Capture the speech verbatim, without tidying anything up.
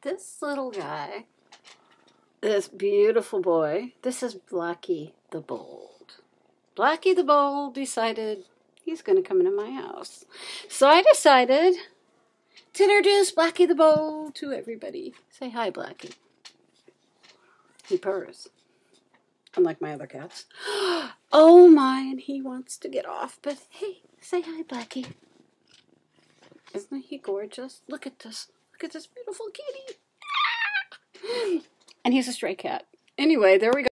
this little guy, this beautiful boy, this is Blackie the Bold. Blackie the Bold decided he's going to come into my house. So I decided to introduce Blackie the Bold to everybody. Say hi, Blackie. He purrs, unlike my other cats. Oh my, and he wants to get off, but hey, say hi, Blackie. Isn't he gorgeous? Look at this. Look at this beautiful kitty. And he's a stray cat. Anyway, there we go.